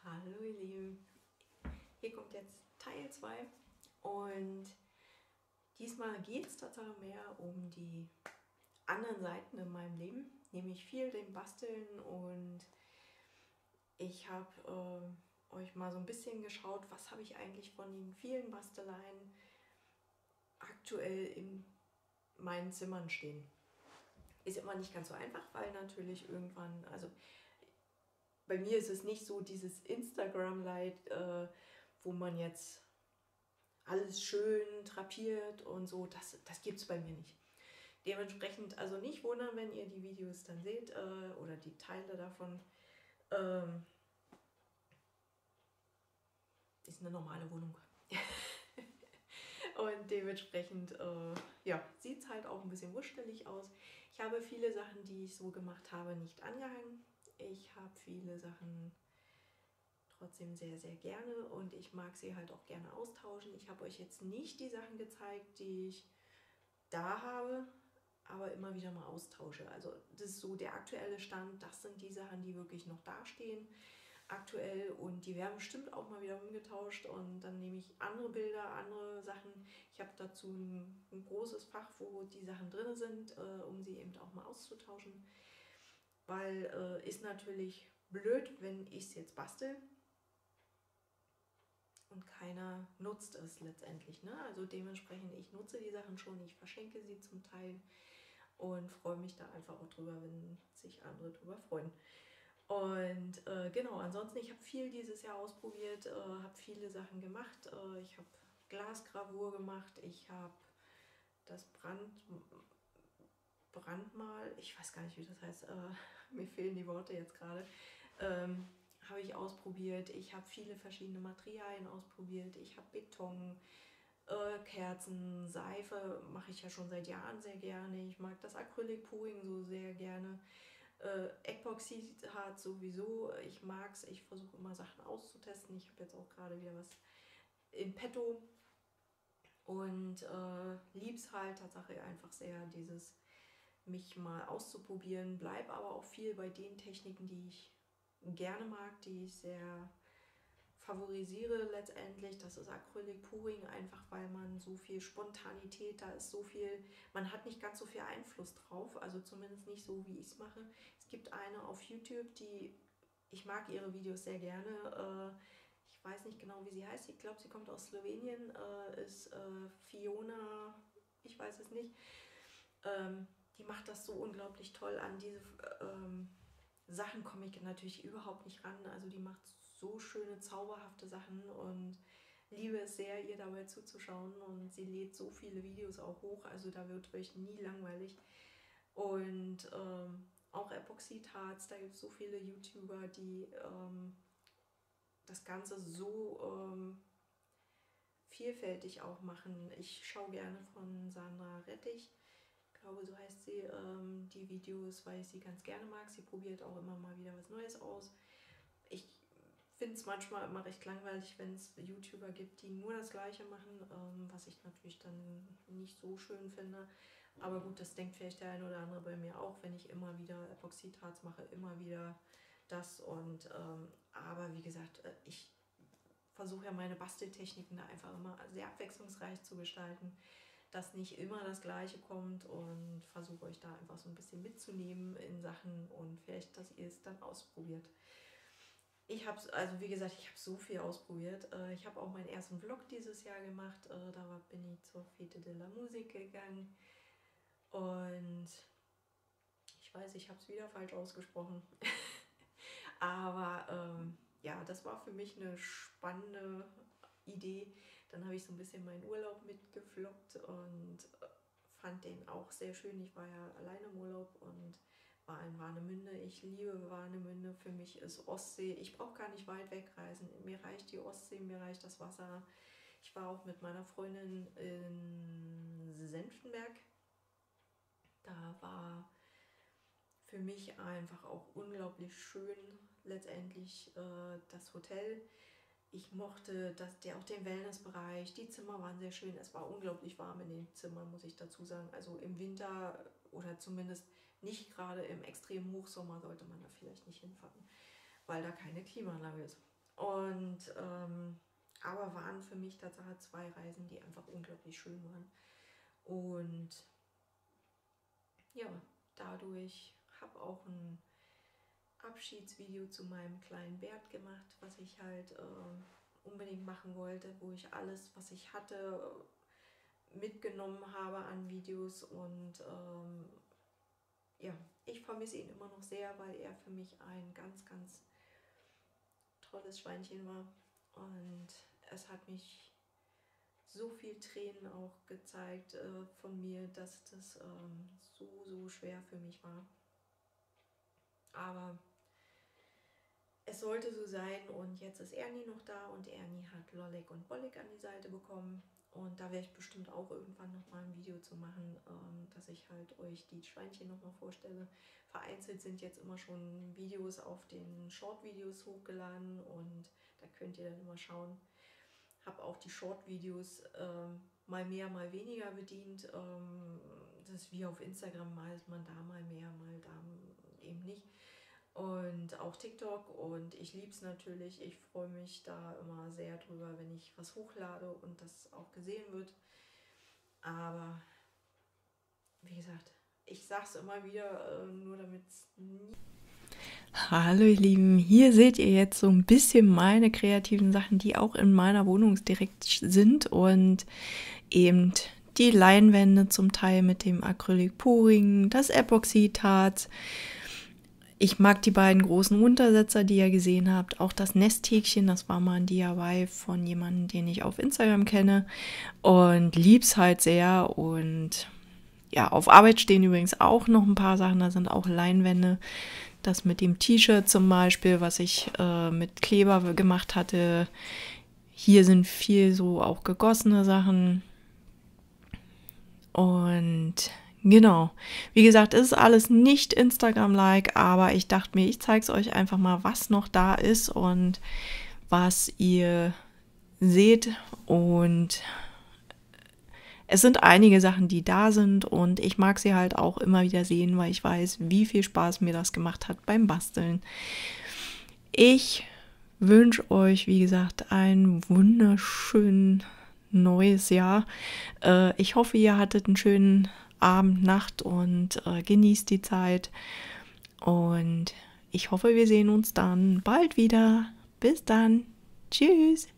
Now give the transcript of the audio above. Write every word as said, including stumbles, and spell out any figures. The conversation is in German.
Hallo ihr Lieben, hier kommt jetzt Teil zwei und diesmal geht es tatsächlich mehr um die anderen Seiten in meinem Leben, nämlich viel dem Basteln, und ich habe äh, euch mal so ein bisschen geschaut, was habe ich eigentlich von den vielen Basteleien aktuell in meinen Zimmern stehen. Ist immer nicht ganz so einfach, weil natürlich irgendwann, also bei mir ist es nicht so dieses Instagram-Light, äh, wo man jetzt alles schön drapiert und so, das, das gibt es bei mir nicht. Dementsprechend also nicht wundern, wenn ihr die Videos dann seht äh, oder die Teile davon. Ähm, ist eine normale Wohnung. Und dementsprechend äh, ja, sieht es halt auch ein bisschen wurschtelig aus. Ich habe viele Sachen, die ich so gemacht habe, nicht angehangen. Ich habe viele Sachen trotzdem sehr, sehr gerne und ich mag sie halt auch gerne austauschen. Ich habe euch jetzt nicht die Sachen gezeigt, die ich da habe, aber immer wieder mal austausche. Also das ist so der aktuelle Stand, das sind die Sachen, die wirklich noch dastehen aktuell, und die werden bestimmt auch mal wieder umgetauscht, und dann nehme ich andere Bilder, andere Sachen. Ich habe dazu ein, ein großes Fach, wo die Sachen drin sind, äh, um sie eben auch mal auszutauschen, weil äh, ist natürlich blöd, wenn ich es jetzt bastel und keiner nutzt es letztendlich. Ne? Also dementsprechend, ich nutze die Sachen schon, ich verschenke sie zum Teil und freue mich da einfach auch drüber, wenn sich andere drüber freuen. Und äh, genau, ansonsten, ich habe viel dieses Jahr ausprobiert, äh, habe viele Sachen gemacht. Äh, ich habe Glasgravur gemacht, ich habe das Brand, Brandmal, ich weiß gar nicht, wie das heißt, äh, mir fehlen die Worte jetzt gerade, ähm, habe ich ausprobiert. Ich habe viele verschiedene Materialien ausprobiert. Ich habe Beton, äh, Kerzen, Seife mache ich ja schon seit Jahren sehr gerne. Ich mag das Acrylic-Pouring so sehr gerne. Äh, Epoxidharz sowieso. Ich mag es. Ich versuche immer Sachen auszutesten. Ich habe jetzt auch gerade wieder was in petto und äh, lieb's halt Tatsache einfach sehr, dieses mich mal auszuprobieren. Bleib aber auch viel bei den Techniken, die ich gerne mag, die ich sehr favorisiere letztendlich. Das ist Acrylic Pouring, einfach weil man so viel Spontanität, da ist so viel, man hat nicht ganz so viel Einfluss drauf, also zumindest nicht so, wie ich es mache. Es gibt eine auf YouTube, die, ich mag ihre Videos sehr gerne, äh, ich weiß nicht genau, wie sie heißt, ich glaube, sie kommt aus Slowenien, äh, ist äh, Fiona, ich weiß es nicht. Ähm, die macht das so unglaublich toll. An diese ähm, Sachen komme ich natürlich überhaupt nicht ran. Also die macht so schöne, zauberhafte Sachen und liebe es sehr, ihr dabei zuzuschauen. Und sie lädt so viele Videos auch hoch, also da wird euch nie langweilig. Und ähm, auch Epoxidharz, da gibt es so viele YouTuber, die ähm, das Ganze so ähm, vielfältig auch machen. Ich schaue gerne von Sandra Rettich, ich glaube, so heißt sie, ähm, die Videos, weil ich sie ganz gerne mag. Sie probiert auch immer mal wieder was Neues aus. Ich finde es manchmal immer recht langweilig, wenn es YouTuber gibt, die nur das Gleiche machen, ähm, was ich natürlich dann nicht so schön finde. Aber gut, das denkt vielleicht der eine oder andere bei mir auch, wenn ich immer wieder Epoxidharz mache, immer wieder das. Und ähm, aber wie gesagt, ich versuche ja meine Basteltechniken da einfach immer sehr abwechslungsreich zu gestalten, dass nicht immer das Gleiche kommt, und versuche euch da einfach so ein bisschen mitzunehmen in Sachen und vielleicht, dass ihr es dann ausprobiert. Ich habe, also wie gesagt, ich habe so viel ausprobiert. Ich habe auch meinen ersten Vlog dieses Jahr gemacht. Da bin ich zur Fete de la Musique gegangen und ich weiß, ich habe es wieder falsch ausgesprochen. Aber ähm, ja, das war für mich eine spannende Idee. Dann habe ich so ein bisschen meinen Urlaub mitgevloggt und fand den auch sehr schön. Ich war ja alleine im Urlaub und war in Warnemünde. Ich liebe Warnemünde. Für mich ist Ostsee. Ich brauche gar nicht weit wegreisen. Mir reicht die Ostsee, mir reicht das Wasser. Ich war auch mit meiner Freundin in Senftenberg. Da war für mich einfach auch unglaublich schön letztendlich äh, das Hotel. Ich mochte das, der, auch den Wellnessbereich, die Zimmer waren sehr schön. Es war unglaublich warm in den Zimmern, muss ich dazu sagen. Also im Winter oder zumindest nicht gerade im extremen Hochsommer sollte man da vielleicht nicht hinfahren, weil da keine Klimaanlage ist. Und ähm, aber waren für mich tatsächlich zwei Reisen, die einfach unglaublich schön waren. Und ja, dadurch habe auch ein Abschiedsvideo zu meinem kleinen Bert gemacht, was ich halt äh, unbedingt machen wollte, wo ich alles, was ich hatte, mitgenommen habe an Videos. Und ähm, ja, ich vermisse ihn immer noch sehr, weil er für mich ein ganz, ganz tolles Schweinchen war. Und es hat mich so viel Tränen auch gezeigt äh, von mir, dass das ähm, so, so schwer für mich war. Aber es sollte so sein, und jetzt ist Ernie noch da und Ernie hat Lolek und Bolek an die Seite bekommen. Und da werde ich bestimmt auch irgendwann nochmal ein Video zu machen, ähm, dass ich halt euch die Schweinchen nochmal vorstelle. Vereinzelt sind jetzt immer schon Videos auf den Short-Videos hochgeladen und da könnt ihr dann immer schauen. Habe auch die Short-Videos ähm, mal mehr, mal weniger bedient. Ähm, das ist wie auf Instagram, mal ist man da mal mehr, mal da eben nicht. Und auch TikTok, und ich liebe es natürlich. Ich freue mich da immer sehr drüber, wenn ich was hochlade und das auch gesehen wird. Aber wie gesagt, ich sage es immer wieder, äh, nur damit es nie... Hallo ihr Lieben, hier seht ihr jetzt so ein bisschen meine kreativen Sachen, die auch in meiner Wohnung direkt sind, und eben die Leinwände zum Teil mit dem Acrylic-Pouring, das Epoxidharz. Ich mag die beiden großen Untersetzer, die ihr gesehen habt. Auch das Nesthäkchen, das war mal ein D I Y von jemandem, den ich auf Instagram kenne, und lieb's halt sehr. Und ja, auf Arbeit stehen übrigens auch noch ein paar Sachen, da sind auch Leinwände. Das mit dem T-Shirt zum Beispiel, was ich äh, mit Kleber gemacht hatte. Hier sind viel so auch gegossene Sachen. Und genau, wie gesagt, es ist alles nicht Instagram-like, aber ich dachte mir, ich zeige es euch einfach mal, was noch da ist und was ihr seht. Und es sind einige Sachen, die da sind, und ich mag sie halt auch immer wieder sehen, weil ich weiß, wie viel Spaß mir das gemacht hat beim Basteln. Ich wünsche euch, wie gesagt, ein wunderschönes neues Jahr. Äh, ich hoffe, ihr hattet einen schönen Abend, Nacht und äh, genießt die Zeit. Und ich hoffe, wir sehen uns dann bald wieder. Bis dann. Tschüss.